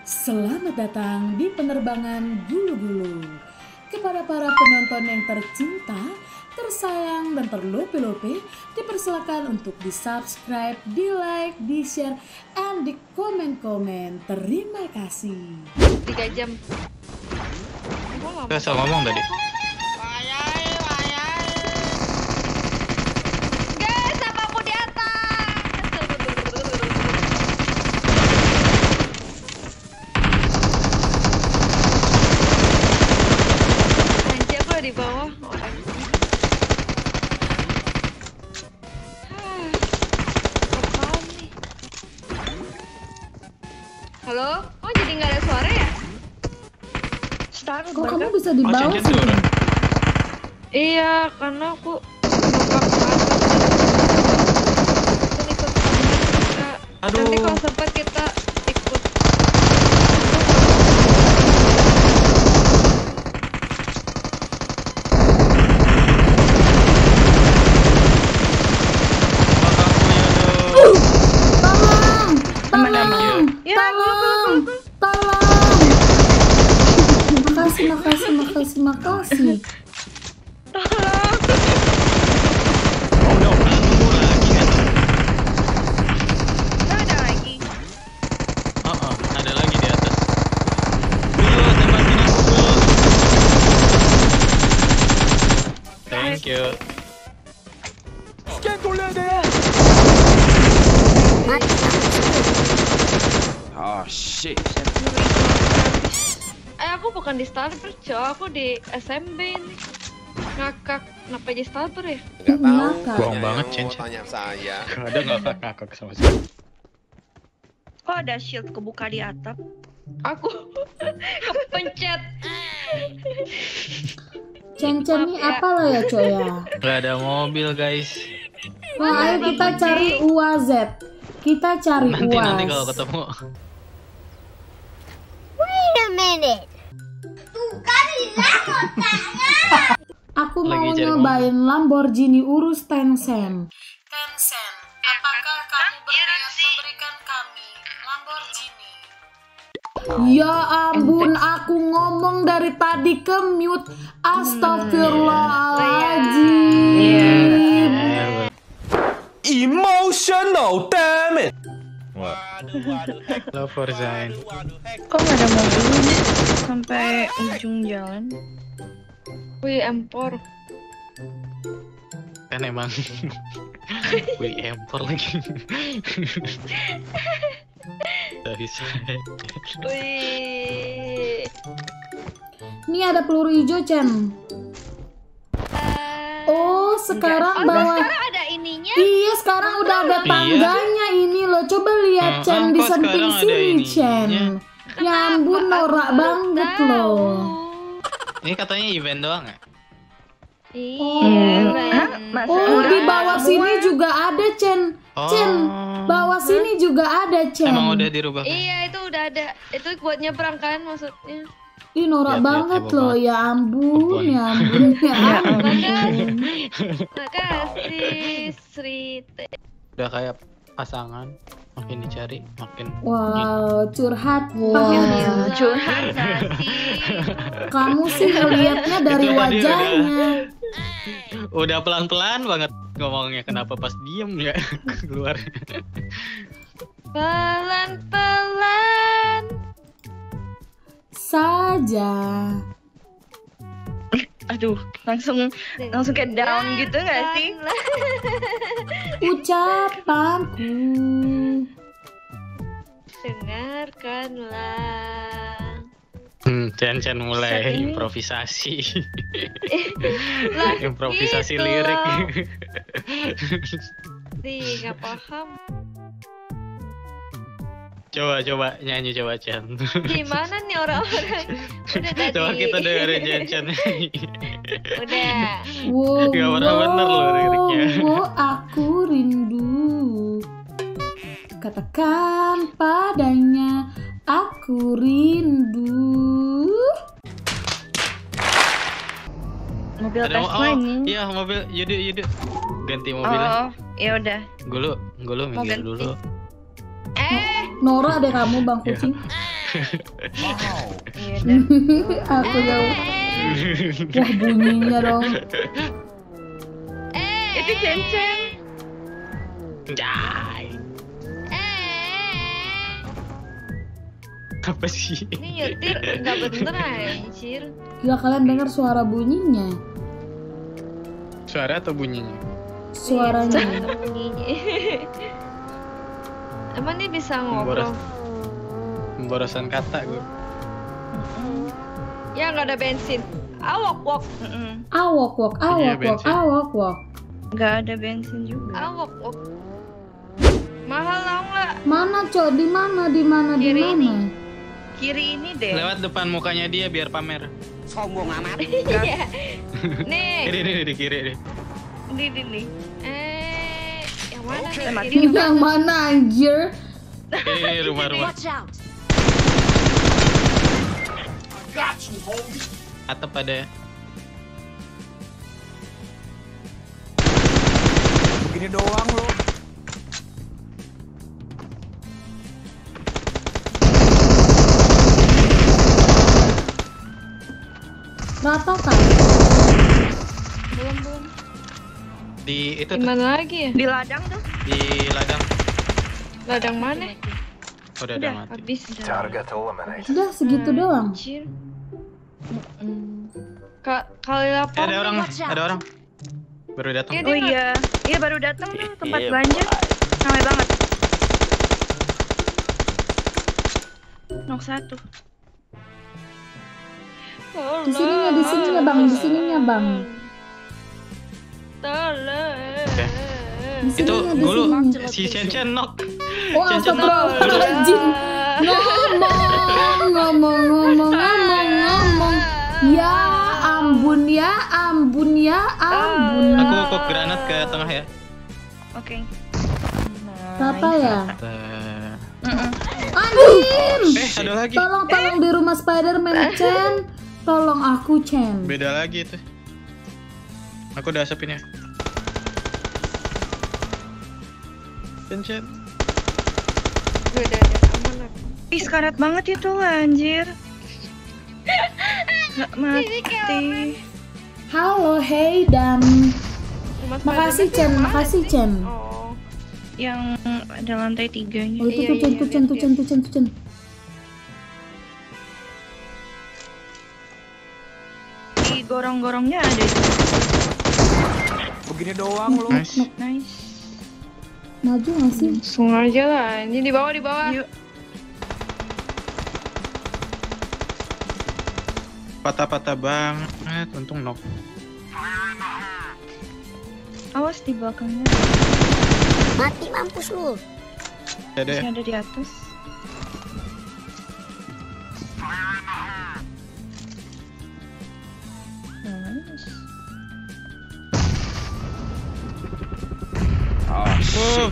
Selamat datang di penerbangan Gulu-Gulu. Kepada para penonton yang tercinta, tersayang, dan terlope-lope, dipersilakan untuk di-subscribe, di-like, di-share, and di-komen-komen. Terima kasih. 3 jam. Gak salah ngomong tadi. Guys, apa aku di atas? Anjir, aku di bawah. Apaan nih? Halo? Oh, jadi nggak ada suara ya? Kok kamu bisa di bawah Cincin sih? turun. Iya, karena aku numpang ke atas. Kita ikut teman kita. Aduh. Nanti kalau sempat kita ikut. Tolong! Tolong! Ya, Tolong! Tolong! Makasih. Tolong. Oh no, nunggu lagi kan? Ada lagi. Ada lagi di atas. Dulu, tembakin aku dulu. Thank you. Oh shit. Aku bukan di starter, cowok. Aku di SMB ini. Ngakak. Kenapa jadi starter ya? Nggak tahu. Bohong Banyak banget, yang Cen. mau tanya saya. Gak ada ngakak sama sekali. Kok ada shield kebuka di atap? Aku kepencet. Cen-cen nih apa lo ya, coy ya? Gak ada mobil, guys. Nah, ayo kita cari UAZ. Kita cari Nanti kalau UAZ. ketemu. Aku mau Lagi cari nyobain Lamborghini Urus Tencent. Tencent, apakah kamu berniat memberikan kami Lamborghini? Ya ampun, aku ngomong dari tadi ke mute. Astagfirullahaladzim. Emotional, damn it. Love for Zain. Kok nggak ada mobil sampai ujung jalan? Wih, empor. Kan emang. Wih, empor lagi. Gak bisa. Wih. Ini ada peluru hijau, Cen. Oh, sekarang bawa. Sekarang ada ininya. Iya, sekarang udah ada Iya. tangganya ini loh. Coba lihat, Cen, di kok samping sekarang ada sini, ininya? Cen. Ya ampun, norak banget loh. Ini katanya event doang ya? Iya, Hah? Masa Oh, di udah bawah semua? sini juga ada, Cen. Cen, bawah sini juga ada, Cen. Emang udah dirubah? Iya, itu udah ada. Itu buat nyebrang kan maksudnya. Ih, norak Lihat, banget heboh loh. banget. Ya ampun, Kebun. ya ampun, ya ampun. Makasih, Sri. Udah kayak pasangan, makin dicari makin Wow, curhat. Iya, curhat nggak sih? Kamu sih ngelihatnya dari Itu tadi wajahnya. udah pelan-pelan banget ngomongnya, kenapa pas diem ya keluar. Pelan-pelan. Saja. Aduh, langsung kayak down gitu nggak sih? Ucapanku. Dengarkanlah. Cen mulai Saat ini- improvisasi. Lah, Improvisasi gitu lirik. loh. Nggak paham. Coba nyanyi coba Cen. Gimana nih orang-orang? Udah tadi. Coba kita dengerin Cen. Udah. Wow, Gak pernah bener loh liriknya. wow, aku rindu. Katakan padanya, aku rindu. Mobil Ada Tesla ini. Iya mobil, yaudah ganti mobilnya. Oh, ya udah. Gue lu minggir ganti. dulu. Nora deh kamu, Bang Ya. Kucing. Iya dan Aku yang wah bunyinya dong. itu Chen. Jai. Apa sih? Ini nyetir nggak bener anjir. Gila, kalian dengar suara bunyinya? Suara atau bunyinya? Suaranya. Bunyinya. Emang dia bisa ngobrol? Pemborosan kata gue. Ya nggak ada bensin. Awok wok. Awok wok, awok Iya, wok, bensin. awok wok. Nggak ada bensin juga. Awok wok. Mahal tau nggak? Mana cok? Di mana? Di mana? Di Kiri ini. mana? Kiri ini deh. Lewat depan mukanya dia biar pamer. Iya. Nih. Ini di kiri deh. Di. Yang mana? Tembak. Ini Yang mana anjir? Ini rumah-rumah. Atap ada ya. Begini doang lo. Rata kan? belum. Di itu Di tuh, mana lagi ya? Di ladang tuh. di ladang. Ladang mana? Udah Udah, mati. Habis. Udah segitu doang. Anjir. Kali lapor. Ada orang, ada orang. Baru datang. Iya, Oh iya, iya baru datang tuh tempat belanja. Ramai banget. Nok 1. Di sininya bang, di sininya bang. Tolong. Di Itu sininya, di dulu sininya. si Chen knock. Oh astagfirullahaladzim. Ngomong. Ya ampun. Aku kok granat ke tengah ya. Oke. Rata ya? Nah. Anjir. Ada lagi. Tolong di rumah Spiderman Chen. Tolong aku Chen. Beda lagi itu. Aku udah asapin ya. Chen. Udah aman aku. Ih, sekarat banget itu anjir. Nggak mati. Halo, hey dan Rumah makasih Spiderman Chen, yang mana makasih sih? Chen. Oh. Yang ada lantai 3-nya. Oh itu Iya, tuh Chen. Di gorong-gorongnya ada. Begini doang lo. Nice. Nice. Maju nggak sih? Langsung aja lah. Ini di bawah. Yuk. Patah-patah banget, untung knock. Awas di belakangnya. Mati mampus lu. Ada ya? Masih ada di atas. Nice. Oh shit.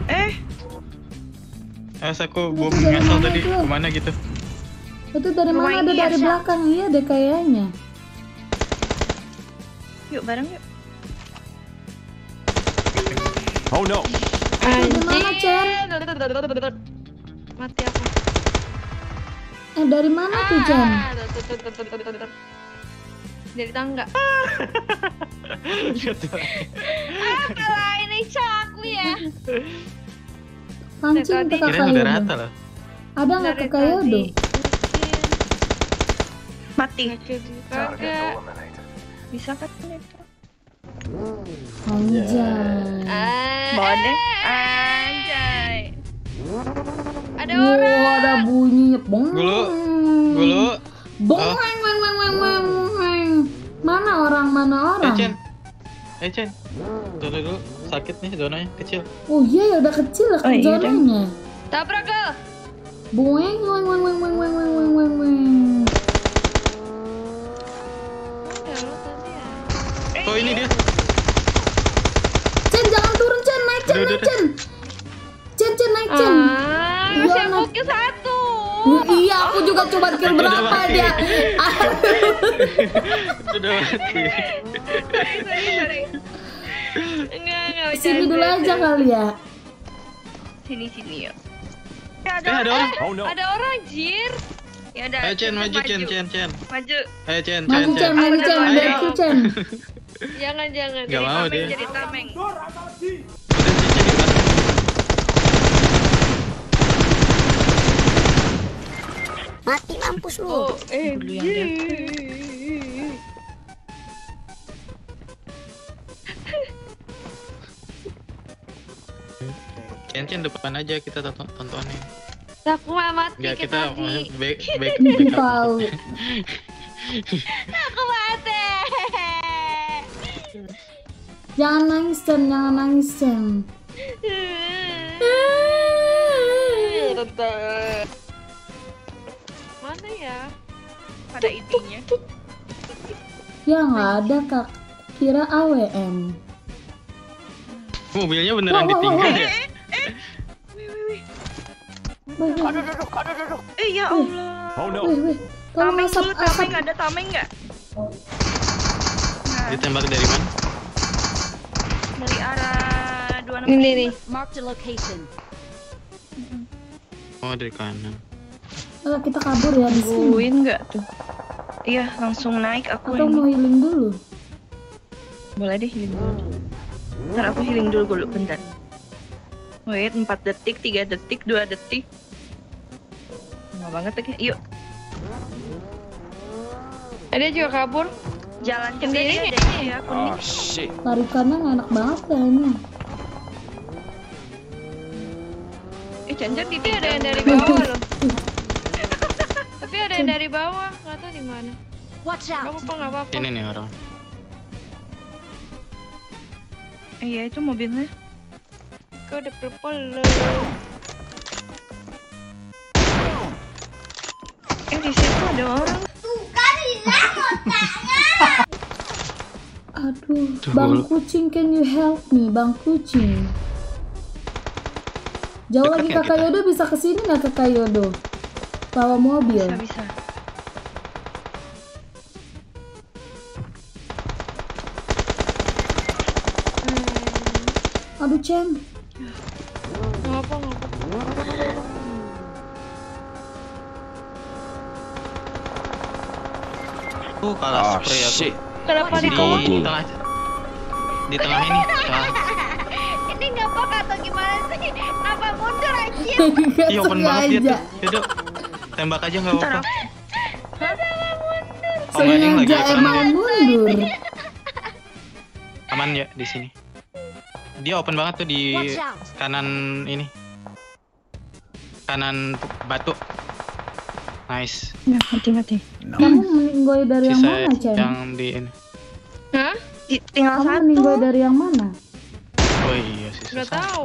Aku bom Itu dari ngasal mana tadi itu? kemana gitu. Itu dari Rumah mana? Ada ini ya, dari Syah? belakang. Iya deh kayaknya. Yuk bareng yuk. Oh no. Di mana Chen? Mati aku. Dari mana tuh Chen? Dari tangga. Gitu. Kalah ini aku ya. Pancing ke Tadi. Kirain kakak udah Yodo. rata loh. Ada nggak kakak Yodo? Mati. Kagak. Bisa kan itu? Anjay. Bawa deh. Anjay. Ada Wow, orang. ada bunyinya. Bong. Gulu. Bong. Oh. Weng. Mana orang? Chen. Dulu sakit nih zonanya kecil. Oh iya ya udah kecil lah Oh, iya, zonanya. Tabrak gal. Weng. Oh ini dia. Chen jangan turun Chen, naik Chen, Udah. naik Chen. Chen naik Chen. Masih aku kill 1. Iya, aku juga coba kill berapa mati. dia. Udah mati. Sorry. Enggak Sini dulu aja kali ya. Sini ya. Ada orang. Oh no. Ada orang jir. Ya udah. Ayo Chen, maju kita Chen. Maju. Ayo Chen. Maju Chen, maju Chen, Ayo. bantu Chen. Jangan. Gak mau dia. Jadi tameng. Udah Chen di belakang. Mati mampus lu. Oh, Dulu yang dia. Chen depan aja kita tontonin. Aku mati Enggak, kita kita tadi. back Tahu. Aku mati. Jangan nangis Chen, jangan nangis Chen. Mana ya? Pada intinya. Ya nggak ada kak. Kira AWM. Mobilnya beneran ditinggal ya? Wih, Ya Allah. Oh no. wih. Tolong Tameng asap, dulu, asap. tameng ada tameng nggak? Nah, Ditembak dari mana? dari arah 26. Ini nih. Marked a location. Oh, dari kanan. Ayo kita kabur ya di sini. Tungguin nggak tuh? Iya, langsung naik aku Atau ini. mau healing dulu? Boleh deh healing dulu. Ntar aku healing dulu bentar. Wait, 4 detik, 3 detik, 2 detik. Lama banget lagi. Yuk, Ada juga kabur. jalan Sendiri sendiri aja ya, kuning. Oh shit. Lari kanan enak banget kayaknya. Jangan Tapi ada yang dari bawah loh. Tapi ada yang dari bawah, nggak tahu di mana. Watch Gak out. apa-apa, nggak apa-apa. Ini nih orang. Iya, itu mobilnya. Kau udah purple. Di situ ada orang. Aduh, Bang Kucing, can you help me, Bang Kucing? Jauh Dekat lagi ya Kakak kita? Yodo, bisa kesini nggak Kakak Yodo? Bawa mobil. Bisa. Aduh Chen, Nggak apa-apa. Kalah Oh spray aku. shit. Kenapa Di di bawah? tengah. Di tengah ini. Tengah. Ini nggak apa atau gimana sih? Kenapa mundur aja? Iya open banget dia sengaja. tuh. Yaudah. Tembak aja nggak Ntar apa-apa. aku. Oh, Gading lagi Sengaja open emang dia. mundur. Aman ya di sini. Dia open banget tuh di Watch out. kanan ini. Kanan batu. Nice. Ya, mati. Kamu meninggoy dari yang Sisa mana Chen? yang di ini. Hah? Tinggal Kamu satu. meninggoy dari yang mana? Oh iya sisa. Nggak tahu.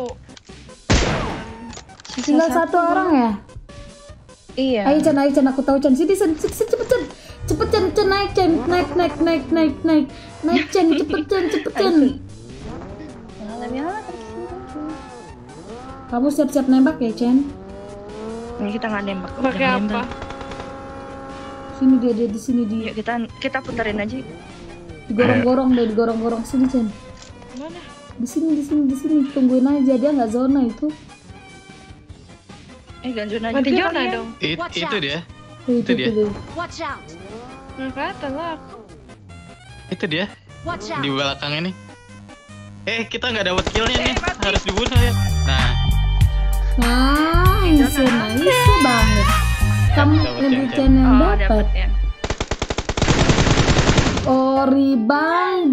Sisa Tinggal satu orang ya? Iya. Ayo Chen, aku tahu Chen. Sini cepet Chen. Cepet Chen, naik Chen. Naik. Naik Chen, cepet Chen. Kamu siap-siap nembak ya Chen? Ini kita nggak nembak. Pakai Jangan apa? nembak. Sini dia di sini di Yuk kita puterin aja. digorong-gorong deh, digorong-gorong sini Chen. Mana? Di sini. Tungguin aja, dia nggak zona itu. Ganjun aja. Mati juga zona kalian. dong. Itu dia. Itu dia. tuh. Watch out. Nggak kelihatan lah aku. Itu dia. Watch out. Di belakang ini. Kita nggak dapat killnya nih. mati. Harus dibunuh ya. Nah. Nice banget. Kamu Dapat lebih Chen. Chen yang Oh, dapat. dapet ya. Ori Bang